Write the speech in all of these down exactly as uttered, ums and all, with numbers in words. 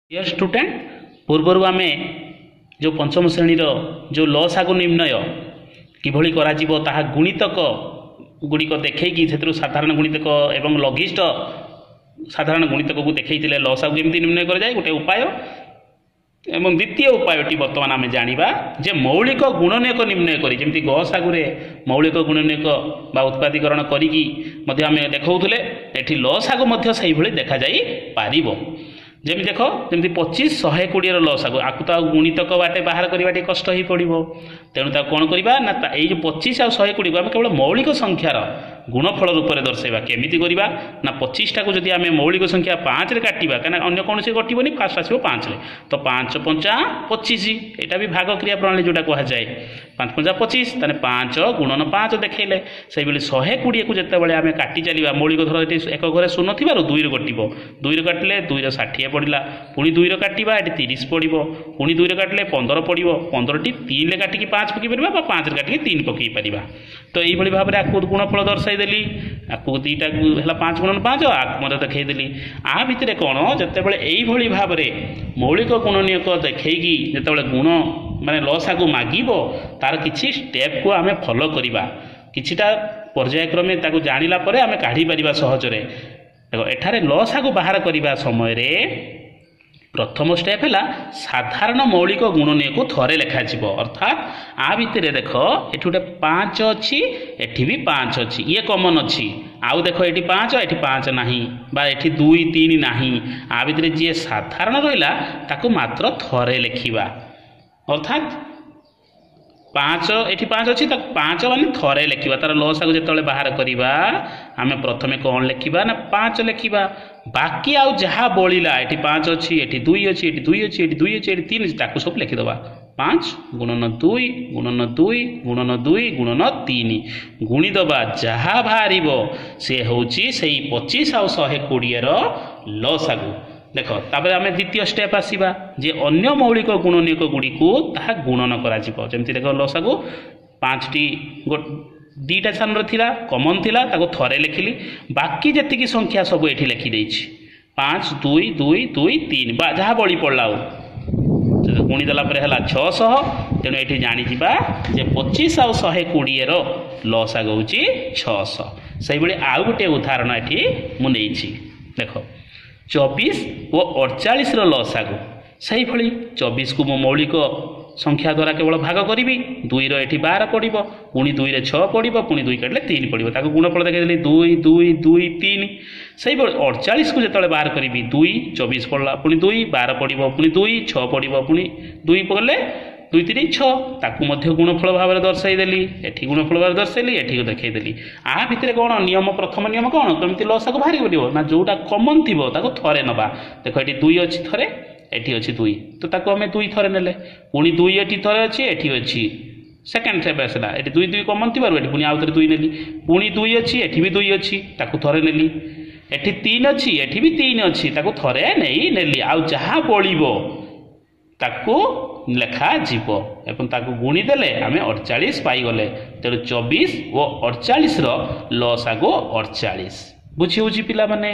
Dear student पूर्वर आम जो पंचम श्रेणी जो लसागु निर्णय किभली करा जीवो ताहा गुणितक गुड़िक देखी से साधारण गुणितक एवं लघिष्ठ साधारण गुणितक को देखते लसागु केमती निर्णय कर जाए गोटे उपाय एवं द्वितीय उपायटी बर्तमान आम जाना जे मौलिक गुणनीयक निर्णय करी जमी गसागुरे मौलिक गुणनीयक बा उत्पादीकरण करी देखौले एठी लसागु से देखा जाई पारिबो जमी देख जमी पच्चीस शहे कोड़े लसागु आपको तो गुणितक बाटे बाहर करवा कष्ट हो पड़ो तेणु कौन करवा ना ये पच्चीस आउ शहे कोड़ी को आम केवल मौलिक संख्यार गुणफल रूप से दर्शाइबा केमिति करवा ना पच्चीस टाक जदि आम मौलिक संख्या पाँच रे काटिबा कहीं अन्य कौन से कटबनी फास्ट आसो पाँच रे तो पाँच पंचा पच्चीस यहाँ भी भाग क्रिया प्रणाली जोटा कहुए पाँच पंचा पच्चीस ताने पाँच गुणन पाँच देखले से शहे कोड़े को जिते आम काटी चलवा मौलिक धर एक घरे शून्य थी दुई कटो दुई काटिले दुई षाठी पड़ा पुणी दुई काटिबा ये तीस पड़ो पुणी दुई काटिले पंदर पड़ो पंदर टी तीन काटिकी पाँच पकई पार पाँच काटिकी तीन पकई पार तो यही भाव में आपको गुणफल दर्शाईदेली आपको दुईटा है पाँच गुणन पाँच आपको मत देखईदेली आ भितर कौन जिते यही भाव में मौलिक गुणनीयक देखी जिते गुण माने लसागु मागिबो तार किछि स्टेप को आमे फॉलो करिबा किछिटा पर्यायक्रमे ताको जानिला परे आमे काढी परिबा सहजरे देखो एठारे लसागु बाहर करिबा समय रे प्रथम स्टेप है साधारण मौलिक गुणनीय को थरे लेखा जीव अर्थात आ भितर देख ये गोटे पाँच अच्छी एठी भी पाँच अच्छी ये कमन अच्छी आउ देख ये पाँच ये पाँच ना बा ये दुई तीन ना आ भितर जी साधारण रहा ताको मात्र थरे लेखिबा अर्थात पाँच ये पाँच अच्छी पाँच मान थरे लेखिबा तार लसागु जिते बाहर करवा आम प्रथमे कौन लेखिबा ना पाँच लेखिबा बाकी आउ जहाँ बलिला ये पाँच अच्छी ये दुई अच्छी ये दुई अच्छी ये दुई अच्छी ये तीन ताकू सब लिखिदबा पाँच गुणन दुई गुणन दुई गुणन दुई गुणन तीन गुणीदबा जहाँ बाहर सी हूँ से पच्चीस आउ शहे कोड़े लसागु देख तापर आम द्वितीय स्टेप आसवा जे अन्य मौलिक गुणनीयक गुड़ी को ताहा गुणन करमती देख लसागु पाँच टी दीटा स्थान थिला कमन थिला ताको थरे लिखिली बाकी जी संख्या सब ये लिखिदे पाँच दुई दुई दुई तीन बा जहाँ बड़ी पड़ा गुणीदेला है छःश तेणु ये जाणीजा जे पच्चीस आउ शहे कोड़े लसागु हूँ छःश से आउ गोटे उदाहरण ये मुझे देख चौबीस और अड़चाश लसागु से भाई चौबीस को मो मौलिक संख्या द्वारा केवल भाग करी दुई रही बार पड़ो पुणी दुई रे छः पड़ो पुणी दुई काटिले तीन पड़ो ताको गुणफल देखी दुई दुई दुई तीन से अड़चाश को जो बाहर करी दुई चौबीस पड़ा पुणी दुई बार पड़ो पुणी दुई छः पड़ो पुणी दुई पकड़े दुई तीन छः गुणफल भाव में दर्शाईदेली एटी गुणफल भाव दर्शाइली एटी देखईदेली आ भितर कौन नियम प्रथम नियम कौन कमी लसागु बाहर पड़ो ना जोटा कमन थी थरे नवा देख ये दुई अच्छी थरे एटी अच्छी दुई तो ताको आम दुई थरे नेले पुणी दुई एटी थरे अच्छी एटी अच्छी सेकेंड स्टेप आसला ये दुई दुई कमन थी पुणी आउ थे दुई नेली पुणी दुई अच्छी एटी भी दुई अच्छी ताको थरे नेली एटी तीन अच्छी एटी भी तीन अच्छी ताको थरे नहीं नेली आउ जहाँ बलिबो ताको लेखा जीव एवं ताको गुणी देले आम अड़चाश पाईगले तेणु चौबीस और अड़चाश लसागु अड़चाश बुझी होची पिला माने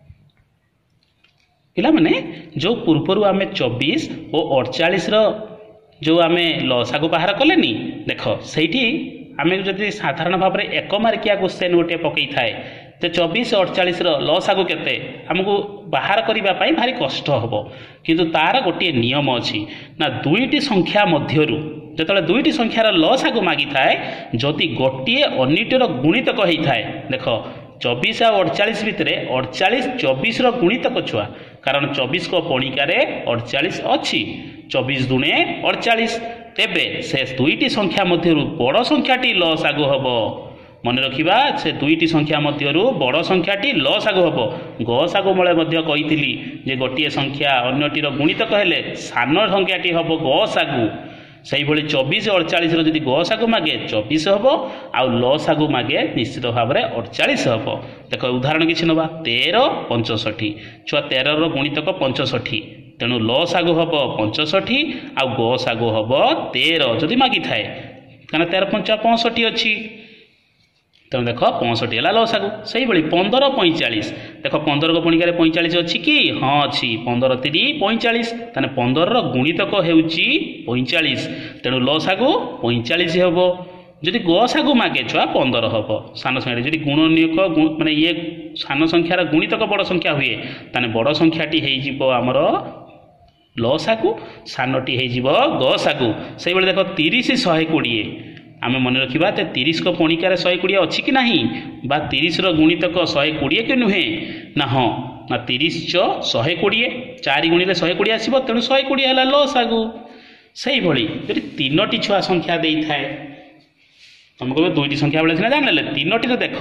पिला माने जो पूर्वर आम चौबीस और अड़चाश जो आम लसागु बाहर कलेनी देख से आम जदि साधारण भाव में एक मार्किया क्वेश्चन गोटे पकई थाए तो चौबीस अड़चाश लसागु केते आमको बाहर करने भारी कष्ट हम किंतु तार गोटे नियम अच्छी ना दुईटी संख्या मध्यरु जो दुईटी संख्यार लसागु मागी थाए जदि गोटे अन्यटर गुणितक होता है देख चौबीस आ अड़चाश भितर अड़चाश चौबीस गुणितक छुआ कारण चौबीस को पणिकार अड़चाश अच्छी चौबीस दुणे अड़चाश तेबे से दुईटी संख्या मध्यरु बड़ संख्याटी लसागु हम मन रखा से दुईटी संख्या मध्यरु बड़ संख्याटी लसागु हम गसागु मले कही जे गोटे संख्या अन्यटीर गुणितक हेले सान संख्याटी हम गसागु से चौबीस अड़चाश जदि गसागु मागे चौबीस हम आउ लसागु मागे निश्चित भाव में अड़चाश हम देख उदाहरण किसी नवा तेरह पंचष्ठी छुआ तेरह गुणितक पंचष्ठी तेणु लसागु हम पंचष्ठी आउ गसागु हम तेरह जदि मागी थाए कहीं तेरह पंचा पैंसठी अच्छी तेणु देख पैंसठ है लसागु से ही पंदर पैंचाश देख पंदर को पणिकार पैंचाश अच्छी कि हाँ अच्छी पंदर तीन पैंचाश तेना पंदर गुणितक होची पैंचाश तेणु लसागु पैंचाश हम जदि गसागु मागे छुआ पंदर हम सान संख्या जदि गुणनीयक माने ये सान संख्यार गुणितक बड़ संख्या हुए ताने बड़ संख्याटी होमर लसागु सानटी हो गसागु से देख तीस शहे कोड़े आम मन रखा तो तीस को पणिकार शहे कोड़े अच्छी कि ना बा तीस गुणितक शहे कोड़े कि नुहे ना हाँ ना तीस च शहे कोड़े चार गुणिले शहे कोड़े आसो तेणु शहे कोड़े है लसागु से जदि तीनो छुआ संख्या दे थाए तुम कह दुईटी संख्या बेले सीना जान तीनो देख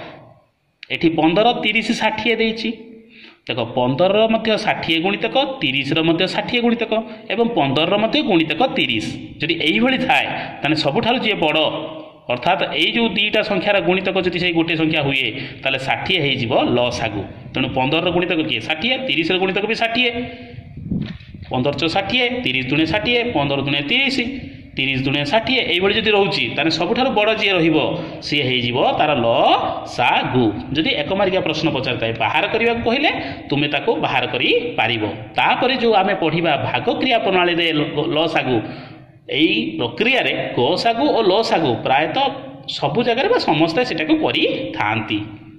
ये पंदर तीस षाठी देती देख पंदर षाठी गुणितक तीस षाठी गुणितक एवं पंदर गुणितक तीस जदि यही थाए ताने सबुठारु जी बड़ अर्थात यही जो दुईटा संख्यार गुणितक जब से गोटे संख्या हुए ताले षाठी हो लसागु तेणु पंदर गुणितक किए षाठी तीस गुणितक भी षाठी पंदर चौ षाठी तीस दुणे षाठी पंदर दुणे तीस तीस दुणे षाठी यही जब रोचे ताने सबुठारु बड़ जी सी हो तार लसागु जदि एक मार्किया प्रश्न पचार बाहर करने को कहले तुम्हें ताको बाहर करि पारिबो तापरे जो आमे पढ़िबा भाग क्रिया प्रणाली रे लसागु एई प्रक्रिया रे गसागु और लसागु प्रायतः सबु जगह समस्ते सेटा को करि थांती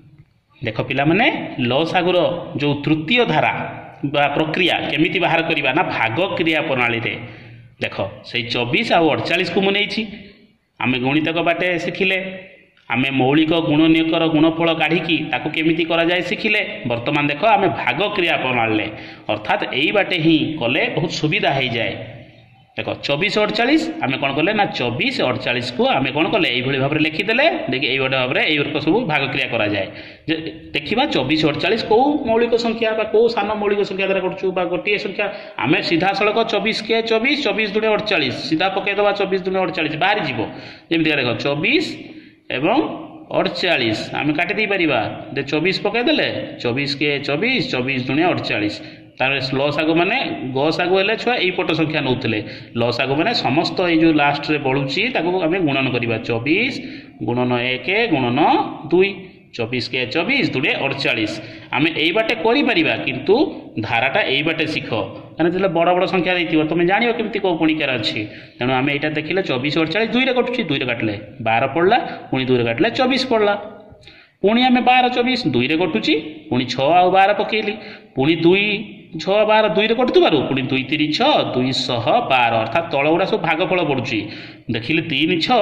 देख पिला माने लसागुर जो तृतीय धारा बा प्रक्रिया केमिति बाहर करिबा ना भाग क्रिया प्रणाली रे देख से चौबीस आउ अड़चाश को मुझे आम गुणितक बाटे शिखिले आम मौलिक गुणनीयकर गुणफल काढ़ी ताकू केमिति करा जाए शिखिले वर्तमान देख आम भाग क्रिया प्रणाली अर्थात यही बाटे ही कले बहुत सुविधा हो जाए देख चौबीस अड़चाश आम कौन कले ना चौबीस अड़चाश को आम कौन कले ये भाव में लिखिदेले देखिए ये भाव में ये सब भाग क्रिया करा जाए देखा चौबीस अड़चाश कौ मौलिक संख्या कौ सान मौलिक संख्या द्वारा करूँ गोटे संख्या आम सीधा सड़क चौबीस के चौबीस चौबीस दुणे अड़चाश सीधा पकईदे चौबीस दुणे अड़चाश बाहर जीव जमी देख चौबीस एवं अड़चाश आम काटिदे पार चौबीस पकईदे चौबीस के चौबीस चौबीस दुणे अड़चाश तार लसागु माने गसागु हेले छुआ यही पट संख्या नौले लसागु माने समस्त ये जो लास्ट रे बढ़ुची ताको आम गुणन करवा चौबीस गुणन एक गुणन दुई चौबीस के चौबीस दुणे अड़चाश आम यही बाटे करा किंतु धाराटा यही बाटे शिख कहना बड़ बड़ संख्या देती तुम जान केमती कौ पणिकार अच्छी तेणु आम यहाँ देखिले चौबीस अड़चाश दुई कटुची दुई काटिले बार पड़ा पुणी दुई काटिले चौबीस पड़ा पुणी आम बार चौबीस दुई कटुची पुणी छः आउ बार पकेली पुणी दुई छः बार दुई कटुबार पुणी दुई तीन छः दुई शह बार अर्थात तल गुड़ा सब भागफल पड़ुची देखिले तीन छः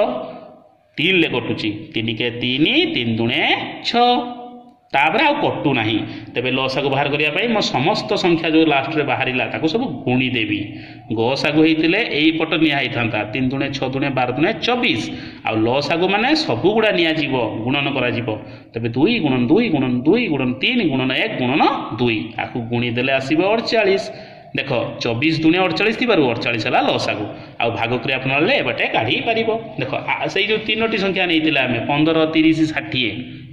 तीन ले कटुची तीन के तीन तीन दुणे छः तापर आ कटू ना तेरे लसागु बाहर करने मो समस्त संख्या जो लास्ट में बाहर ताको सब गुणी देवी गसागु होते यही पट निहाई था तीन दुणे छः दुणे बार दुणे चौबीस आउ लसागु माने सबू गुड़ा नियाजिव गुणन करा तेरे दुई गुणन दुई गुणन दुई गुणन तीन गुणन एक गुणन दुई आपको गुणी देले आसो अड़चाश देख चौबीस दुणे अड़चाश थी अड़चाश है लसागु आउ भाग क्रिया प्रणाली बाटे काढ़ी पार देख से जो तीनो संख्या नहीं आम पंदर तीस षाठी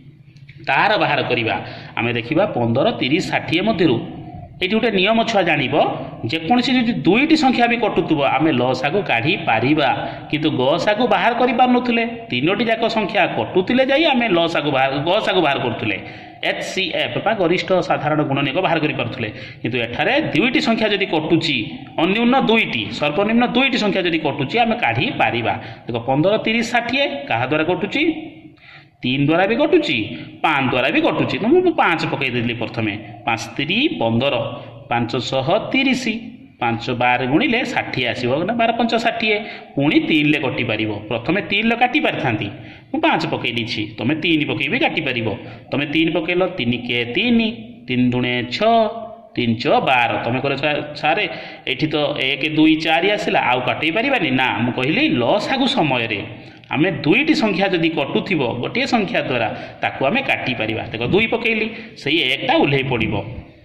तार बाहर करवा आम देखा पंदर तीस षाठी मध्य ये गोटे नियम छुआ जान जेकोसी जो दुईटी संख्या भी कटुव आम लसागु काढ़ी पारिबा किंतु गसागु बाहर कर पारे तीनोटी जाक संख्या कटुले जाई आम लसागु बाहर गसागु बाहर करुले एच सी एफ बा गरिष्ठ साधारण गुणनीयक बाहर करें किंतु एठारे दुईटी संख्या जदि कटुची अन्यून दुईटी सर्वनिम्न दुईटी संख्या जदि कटुची आम काढ़ी पारिबा देख पंदर तीस षाठी क्या द्वारा कटुची तीन द्वारा भी कटुची पाँच द्वारा भी कटुची तो मुझे पाँच पकईदेली प्रथम पाँच तीन पंदर पाँच शह तीस पाँच बार गुणिले षाठी आसो ना बार पंच षाठी पुणी तीन ले कटि पार प्रथम तीन ले काटी पारि था मुझे पाँच पकई देছি तुम तीन पकई भी काटी पार तुम तीन पकईल तीन के तीन तीन दुणे छः तीन छः बार तुम कह सारे ये तो एक दुई चार आसला आउ काटई पारानी ना मुझे कहली लसागु समय आम दुईटी संख्या जदि कटुव गोटे संख्या द्वारा ताकू आम काटी पार देख दुई पकईली से एकटा ओह्लई पड़ो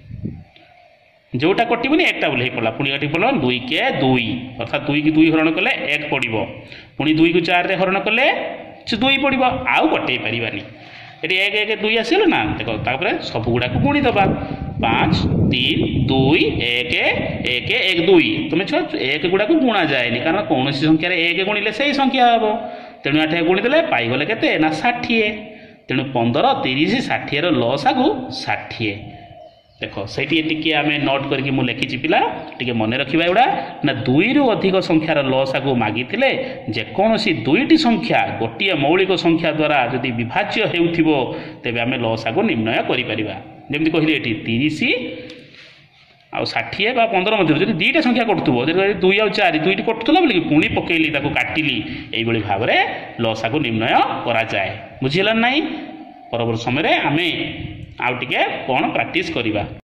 जोटा कटोनी एकटा ओह्लई पड़ा पुणी काटी पड़ा दुई के दुई अर्थात दुई की दुई हरण कले एक पड़ो पुणी दुई को चार हरण कले दुई पड़ो आउ कटई पारानी ये एक एक दुई आसल ना देख तापर सब गुड़ा को गुणी दबा पाँच तीन दुई एक एक एक दुई तुम छुआ एक गुड़ा को गुणा जाए कारण कौन संख्यार एक गुणिले से ही संख्या हम तेणु आठ गुणीदे पाइगले के षाठी तेणु पंदर तीस षाठी लसागु षाठी देख से आम नोट करके मुझे लिखी पिला टे मन रखा एगुड़ा ना दुई रु अधिक संख्यार लसागु मागी जेकोसी दुईटी संख्या गोटे मौलिक संख्या द्वारा जदि विभाज्य हो तेबे आम लसागु निर्णय करें कहली ये तीस आ षाठी पंदर मध्य जब दुईटा संख्या कटुव दुई आ चार दुईटी कटुला बोलिए पुणी पकईली काटिली यही भाव में लसागु निर्णय कराए बुझीगला ना परवर्त समय आम आउ टे कौन प्रैक्टिस करवा।